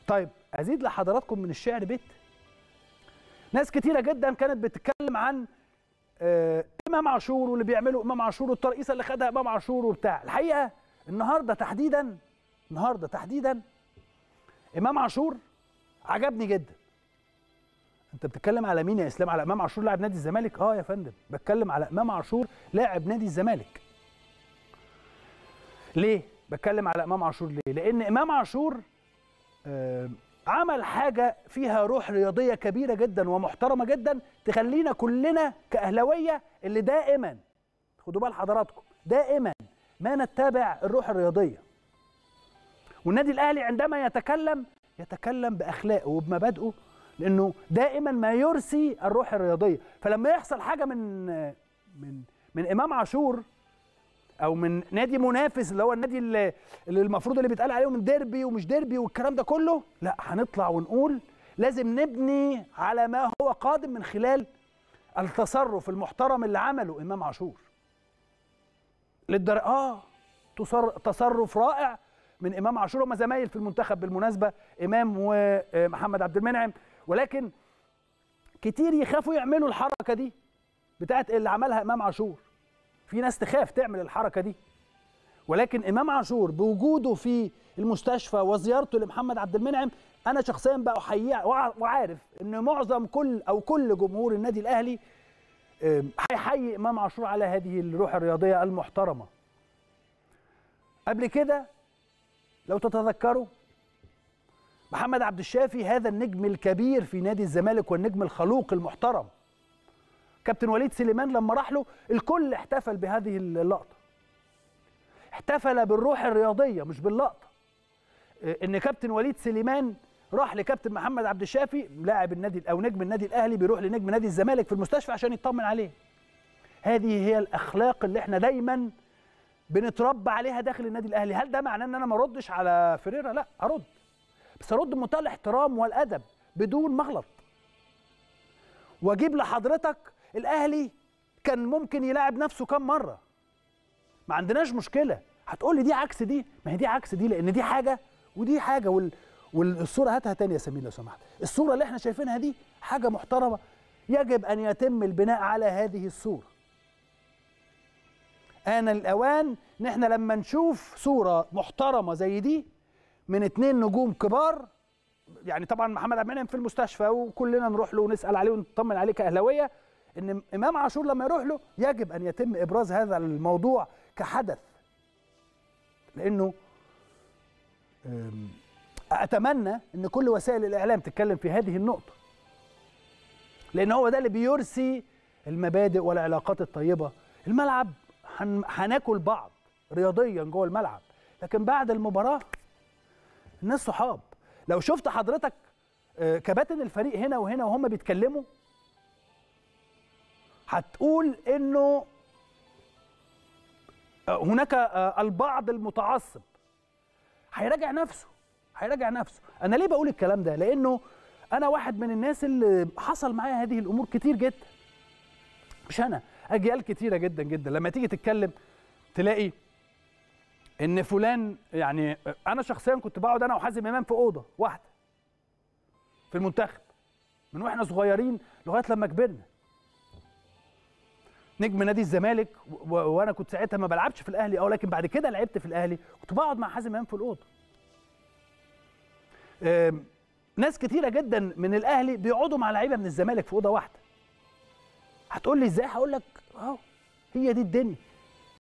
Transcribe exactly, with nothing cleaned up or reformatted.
طيب ازيد لحضراتكم من الشعر بيت. ناس كتيره جدا كانت بتتكلم عن آه امام عاشور واللي بيعمله امام عاشور والترقيصه اللي خدها امام عاشور وبتاع. الحقيقه النهارده تحديدا النهارده تحديدا امام عاشور عجبني جدا. انت بتتكلم على مين يا اسلام؟ على امام عاشور لاعب نادي الزمالك؟ اه يا فندم، بتكلم على امام عاشور لاعب نادي الزمالك. ليه بتكلم على امام عاشور؟ ليه؟ لان امام عاشور آه عمل حاجه فيها روح رياضيه كبيره جدا ومحترمه جدا تخلينا كلنا كاهلاويه اللي دائما، خدوا بال حضراتكم، دائما ما نتبع الروح الرياضيه. والنادي الاهلي عندما يتكلم يتكلم باخلاقه وبمبادئه، لانه دائما ما يرسي الروح الرياضيه. فلما يحصل حاجه من من من امام عاشور او من نادي منافس اللي هو النادي اللي, اللي المفروض اللي بيتقال عليه من ديربي ومش ديربي والكلام ده كله، لا، هنطلع ونقول لازم نبني على ما هو قادم من خلال التصرف المحترم اللي عمله امام عاشور. للدر... اه تصرف رائع من امام عاشور. هم زمايل في المنتخب بالمناسبه، امام ومحمد عبد المنعم، ولكن كتير يخافوا يعملوا الحركه دي بتاعت اللي عملها امام عاشور. في ناس تخاف تعمل الحركه دي، ولكن امام عاشور بوجوده في المستشفى وزيارته لمحمد عبد المنعم، انا شخصيا بقى احييه وعارف ان معظم كل او كل جمهور النادي الاهلي هيحيي امام عاشور على هذه الروح الرياضيه المحترمه. قبل كده لو تتذكروا محمد عبد الشافي، هذا النجم الكبير في نادي الزمالك والنجم الخلوق المحترم، كابتن وليد سليمان لما راح له الكل احتفل بهذه اللقطه، احتفل بالروح الرياضيه مش باللقطه. ان كابتن وليد سليمان راح لكابتن محمد عبد الشافي لاعب النادي او نجم النادي الاهلي، بيروح لنجم نادي الزمالك في المستشفى عشان يطمن عليه. هذه هي الاخلاق اللي احنا دايما بنتربى عليها داخل النادي الاهلي. هل ده معناه ان انا ما اردش على فيريرا؟ لا، ارد، بس ارد بمنتهى الاحترام والادب بدون مغلط. واجيب لحضرتك الاهلي كان ممكن يلاعب نفسه كام مره، ما عندناش مشكله. هتقول لي دي عكس دي، ما هي دي عكس دي، لان دي حاجه ودي حاجه. وال... والصوره هاتها تاني يا سمير لو سمحت. الصوره اللي احنا شايفينها دي حاجه محترمه، يجب ان يتم البناء على هذه الصوره. آن الأوان إن إحنا لما نشوف صورة محترمة زي دي من اتنين نجوم كبار، يعني طبعا محمد عبد المنعم في المستشفى وكلنا نروح له ونسأل عليه ونطمن عليه كأهلاوية، إن إمام عاشور لما يروح له يجب أن يتم إبراز هذا الموضوع كحدث. لأنه أتمنى إن كل وسائل الإعلام تتكلم في هذه النقطة، لأن هو ده اللي بيرسي المبادئ والعلاقات الطيبة. الملعب هناكل بعض رياضيا جوه الملعب، لكن بعد المباراه الناس صحاب. لو شفت حضرتك كباتن الفريق هنا وهنا وهم بيتكلموا، هتقول انه هناك البعض المتعصب. هيراجع نفسه هيراجع نفسه. انا ليه بقول الكلام ده؟ لانه انا واحد من الناس اللي حصل معايا هذه الامور كتير جدا. مش انا، اجيال كتيره جدا جدا. لما تيجي تتكلم تلاقي ان فلان، يعني انا شخصيا كنت بقعد انا وحازم امام في اوضه واحده في المنتخب من واحنا صغيرين لغايه لما كبرنا. نجم نادي الزمالك وانا كنت ساعتها ما بلعبش في الاهلي، اه لكن بعد كده لعبت في الاهلي، كنت بقعد مع حازم امام في الاوضه. ناس كتيره جدا من الاهلي بيقعدوا مع لعيبه من الزمالك في اوضه واحده. هتقول لي ازاي؟ هقول لك اهو، هي دي الدنيا.